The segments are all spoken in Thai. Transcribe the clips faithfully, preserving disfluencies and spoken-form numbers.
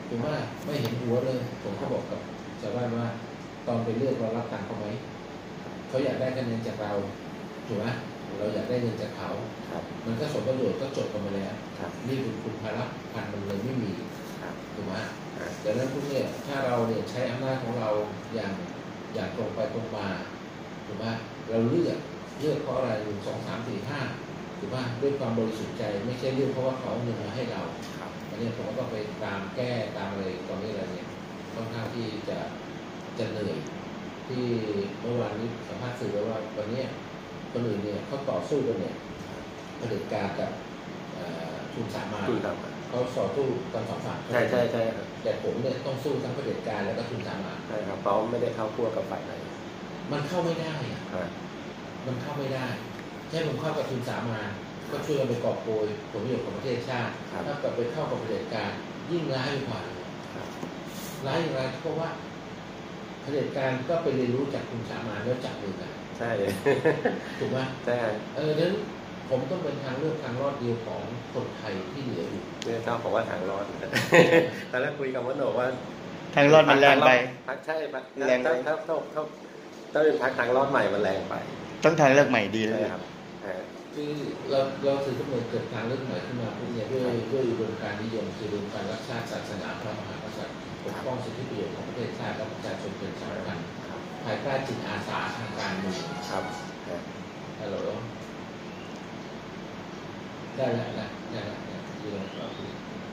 ถูกไหมไม่เห็นหัวเลยผมก็บอกกับชาวบ้านว่าตอนไปเลือกเรารับตังค์เขาไหมเขาอยากได้คะแนนจากเราถูกไหมเราอยากได้เงินจากเขามันก็สมประโยชน์ก็จบกันไปแล้วนี่คือคุณภาระพันมันเลยไม่มีถูกไหมแต่นั้นพวกเนี่ยถ้าเราเนี่ยใช้อำนาจของเราอย่างอย่างตรงไปตรงมาถูกไหมเราเลือกเลือกเพราะอะไรหนึ่งสองสามสี่ห้าถูกไหมด้วยความบริสุทธิ์ใจไม่ใช่เลือกเพราะว่าเขาเอาเงินมาให้เราอันนี้ผมก็ต้องไปตามแก้ตามอะไรตอนนี้อะไรเนี่ยค่อนข้างที่จะจะเหนื่อยที่เมื่อวานนี้สัมภาษณ์สื่อไว้ว่าวันนี้คนอื่นเนี่ยเขาต่อสู้กันเนี่ยเผด็จการกับทุนสามัญเขาต่อสู้กันสองฝั่งใช่ใช่ใช่แต่ผมเนี่ยต้องสู้ทั้งเผด็จการแล้วก็ทุนสามัญใช่ครับเขาไม่ได้เข้าคั่วกับฝ่ายไหนมันเข้าไม่ได้มันเข้าไม่ได้แค่ผมเข้ากับทุนสามัญก็ช่วยกันไปกอบโกยผลประโยชน์ของประเทศชาติถ้ากลับไปเข้ากับเผด็จการยิ่งร้ายกว่าร้ายอย่างไรเพราะว่าเผด็จการก็ไปเรียนรู้จากทุนสามัญแล้วจับมือกันใช่ถูกไหมใช่เออดังนั้นผมต้องเป็นทางเลือกทางรอดเดียวของคนไทยที่เหลืออยู่เนี่ยเขาบอกว่าทางรอดตอนแรกคุยกับวัฒโนว่าทางรอดมันแรงไปพักใช่แรงไปถ้าถ้าถ้าถ้าเป็นพักทางรอดใหม่มันแรงไปต้องทางเลือกใหม่ดีเลยครับคือเราเราถือกำเนิดเกิดทางเลือกใหม่ขึ้นมาพวกนี้ด้วยด้วยอุดมการณ์นิยมคืออุดมการณ์รักชาติศาสนาพระมหากษัตริย์ปกป้องสิทธิประโยชน์ของประเทศชาติและประชาชนเป็นสำคัญภายใต้จิตอาสาทางการเมืองครับฮัลโหลได้แล้วนะได้แล้วนะที่เราเราคุย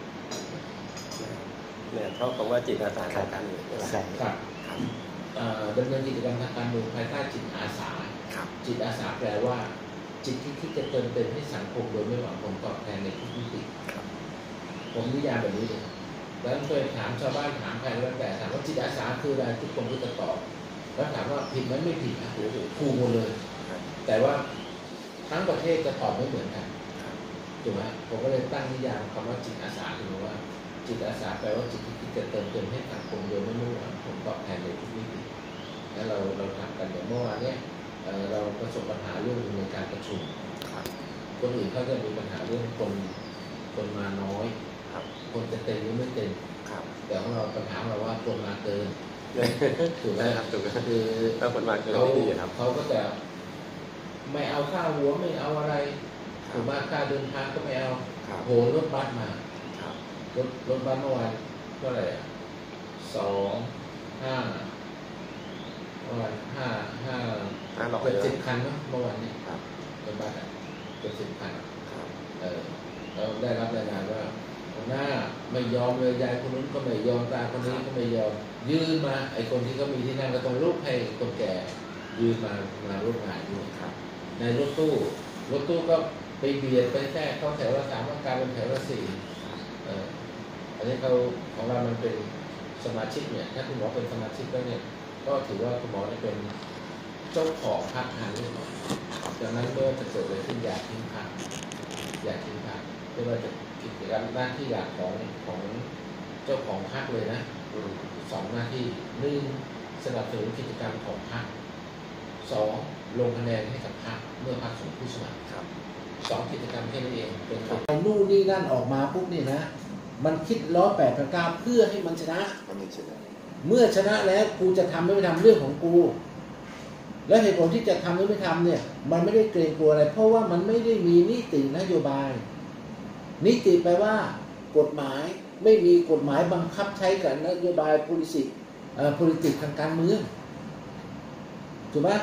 เนี่ยเท่ากับว่าจิตอาสาทางการเมืองใช่ครับดำเนินกิจกรรมทางการเมืองภายใต้จิตอาสาจิตอาสาแปลว่าจิตที่คิดจะเติมเต็มให้สังคมโดยไม่หวังผลตอบแทนในทุกมิติผมนิยามแบบนี้เลยแล้วเคยถามชาวบ้านถามใครแล้วแต่ถามว่าจิตอาสาคืออะไรทุกคนก็จะตอบแล้วถามว่าผิดไหมไม่ผิดนะโอ้โหถูกหมดเลยแต่ว่าทั้งประเทศจะตอบไม่เหมือนกันถูกไหมผมก็เลยตั้งนิยามคำว่าจิตอาสาคือว่าจิตอาสาแปลว่าจิตที่คิดจะเติมเต็มให้สังคมโดยไม่มุ่งหวังผลตอบแทนในทุกมิติแล้วเราเราทำกันอย่างเมื่อวานเนี้ยเราประสบปัญหาเรื่องในการประชุมคนอื่นเขาจะมีปัญหาเรื่องคนคนมาน้อยคนจะเต็มหรือไม่เต็มแต่ของเราปัญหาเราว่าคนมาเกินถูกไหมครับถูกคือถ้าคนมาเกินไม่ดีครับเขาก็จะไม่เอาค่าหัวไม่เอาอะไรถูกไหมค่าเดินทางก็ไม่เอาโหรถบัสมารถรถบัสเมื่อวานเท่าไหร่สองห้าเมื่อวานห้าห้าเกือบสิบคันเนาะเมื่อวานนี้รถบัสอ่ะเกือบสิบคันเออเราได้รับรายงานว่าหน้าไม่ยอมเลยยายคนนู้นก็ไม่ยอมตาคนนี้ก็ไม่ยอมยืนมาไอ้คนที่เขามีที่นั่งก็ต้องลุกให้คนแก่ยืนมามาร่วมงานด้วยครับในรถตู้รถตู้ก็ไปเบียดไปแทรกเข้าแถวละสามว่ากลายเป็นแถวละสี่เอออันนี้เขาของเรามันเป็นสมาชิกเนี่ยถ้าคุณหมอเป็นสมาชิกแล้วเนี่ยก็ถือว่าคุณหมอเป็นเจ้าของพรรคทางเรื่องดังนั้นเมื่อจะเกิดอะไรขึ้นอยากทิ้งพรรคอยากทิ้งพรรคไม่ว่าจะกิจกรรมหน้าที่หลักของของเจ้าของพรรคเลยนะสองหน้าที่หนึ่งสนับสนุนกิจกรรมของพรรคสองลงคะแนนให้กับพรรคเมื่อพรรคส่งผู้สมัครสองกิจกรรมแค่นี้เองเป็นเอานู่นนี่นั่นออกมาปุ๊บนี่นะมันคิดล้อแปดพันเก้าเพื่อให้มันชนะเมื่อชนะแล้วกูจะทำไม่ทำเรื่องของกูและเหตุผลที่จะทำหรือไม่ทำเนี่ยมันไม่ได้เกรงกลัวอะไรเพราะว่ามันไม่ได้มีนิตินโยบายนิติแปลว่ากฎหมายไม่มีกฎหมายบังคับใช้กับนโยบาย policy เอ่อ politics ทางการเมืองถูกไหม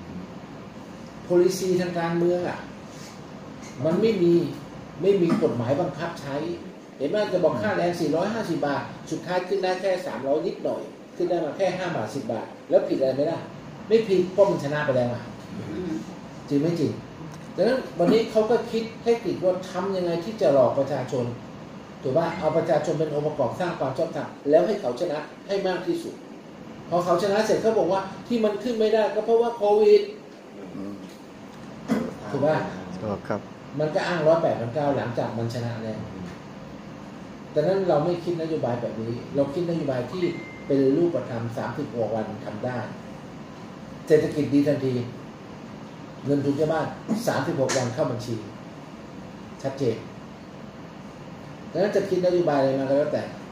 policy ทางการเมืองอ่ะมันไม่มีไม่มีกฎหมายบังคับใช้เห็นไหมจะบอกค่าแรงสี่ร้อยห้าสิบบาทสุดท้ายขึ้นได้แค่สามร้อยนิดหน่อยขึ้นได้มาแค่ห้าบาทสิบบาทแล้วผิดอะไรไม่ได้ไม่ผิดเพราะมันชนะไปแล้วอ่ะจริงไม่จริงดังนั้นวันนี้เขาก็คิดเทคนิคว่าทำยังไงที่จะหลอกประชาชนถูกป่ะเอาประชาชนเป็นองค์ประกอบสร้างความชอบธรรมแล้วให้เขาชนะให้มากที่สุดพอเขาชนะเสร็จเขาบอกว่าที่มันขึ้นไม่ได้ก็เพราะว่าโควิดถูกป่ะครับมันก็อ้างร้อยแปดพันเก้าหลังจากมันชนะแล้วแต่นั้นเราไม่คิดนโยบายแบบนี้เราคิดนโยบายที่เป็นรูปธรรมสามสิบหกวันทำได้เศรษฐกิจดีทันทีเงินทุนเจ้าบ้านสามสิบหกวันเข้าบัญชีชัดเจนดังนั้นจะคิดนโยบายอะไรมาก็แล้วแต่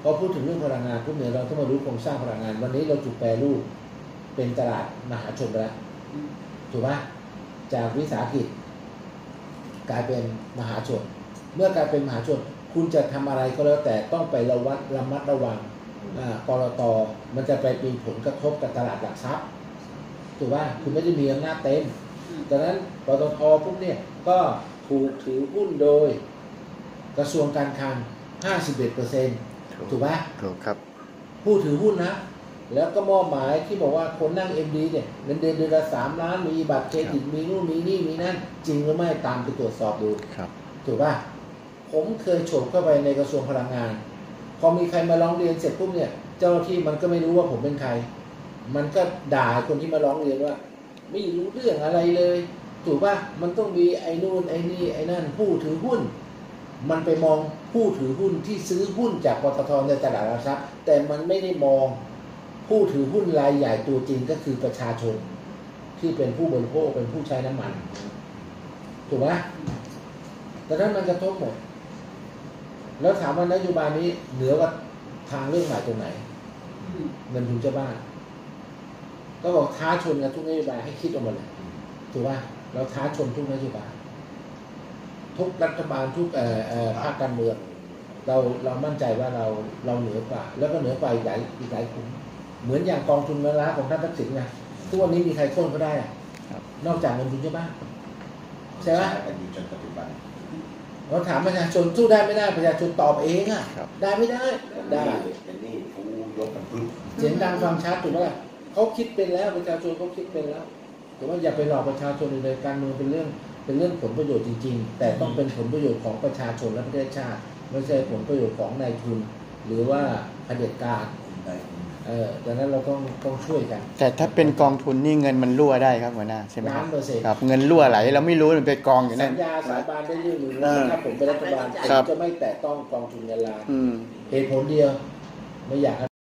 พอพูดถึงเรื่องพลังงานพวกเนี่ยเราต้องมารู้โครงสร้างพลังงานวันนี้เราถูกแปรรูปเป็นตลาดมหาชนไปแล้วถูกไหมจากวิสาหกิจกลายเป็นมหาชนเมื่อกลายเป็นมหาชนคุณจะทำอะไรก็แล้วแต่ต้องไประวัดระมัดระวังกรตมันจะไปมีผลกระทบกับตลาดหลักทรัพย์ถูกป่ะคุณไม่ได้มีอำนาจเต็มดังนั้นปตทพวกเนี่ยก็ถูกถือหุ้นโดยกระทรวงการคลัง ห้าสิบเอ็ดเปอร์เซ็นต์ ถูกป่ะถูกครับผู้ถือหุ้นนะแล้วก็มอบหมายที่บอกว่าคนนั่ง เอ็ม ดี เนี่ยเงินเดือนเดือนละสามล้านมีบัตรเครดิตมีนู่นมีนี่มีนั่นจริงหรือไม่ตามไปตรวจสอบดูครับถูกป่ะผมเคยโฉบเข้าไปในกระทรวงพลังงานพอมีใครมาร้องเรียนเสร็จปุ๊บเนี่ยเจ้าหน้าที่มันก็ไม่รู้ว่าผมเป็นใครมันก็ด่าคนที่มาร้องเรียนว่าไม่รู้เรื่องอะไรเลยถูกป่ะมันต้องมีไอ้นู่นไอ้นี่ไอ้นั่นผู้ถือหุ้นมันไปมองผู้ถือหุ้นที่ซื้อหุ้นจากปตทในตลาดหลักทรัพย์แต่มันไม่ได้มองผู้ถือหุ้นรายใหญ่ตัวจริงก็คือประชาชนที่เป็นผู้บริโภคเป็นผู้ใช้น้ำมันถูกไหมดังนั้นมันกระทบหมดแล้วถามว่านโยบายนี้เหนือกว่าทางเรื่องใหม่ตรงไหนเงินทุนเจ้าบ้านก็บอกท้าชนกันทุกนโยบายให้คิดออกมาเลยถูกป่ะเราท้าชนทุกนโยบายทุกรัฐบาลทุกเอ่อเอ่อภาคการเมืองเราเรามั่นใจว่าเราเราเหนือกว่าแล้วก็เหนือกว่าอีกหลายอีกหลายกลุ่มเหมือนอย่างกองทุนเงินล้านของท่านทักษิณไงทุกวันนี้มีใครโค่นเขาได้อะนอกจากเงินทุนเจ้าบ้านใช่ไหมจนปัจจุบันเราถามประชาชนสู้ได้ไม่ได้ประชาชนตอบเองอ่ะได้ไม่ได้ได้เป็นนี่ผู้ยกกันพึ่งเสียงดังฟังชัดถูกไหมล่ะเขาคิดเป็นแล้วประชาชนเขาคิดเป็นแล้วแต่ว่าอย่าไปหลอกประชาชนเลยการเมืองเป็นเรื่องเป็นเรื่องผลประโยชน์จริงๆแต่ต้องเป็นผลประโยชน์ของประชาชนและประเทศชาติไม่ใช่ผลประโยชน์ของนายทุนหรือว่าเผด็จการเออดังนั้นเราต้องต้องช่วยกันแต่ถ้าเป็นกองทุนนี่เงินมันรั่วได้ครับหัวหน้าใช่ไหมคล้ารับนเปอร์เซ็นต์ครับเงินรั่วไหลเราไม่รู้มันไปกองอยู่นั่สันญญาสาบานได้เรื่องหนึ่งเออถ้าผมเป็นรัฐบาลผมครับจะไม่แตะต้องกองทุนเงินล้านอืมเหตุผลเดียวไม่อยาก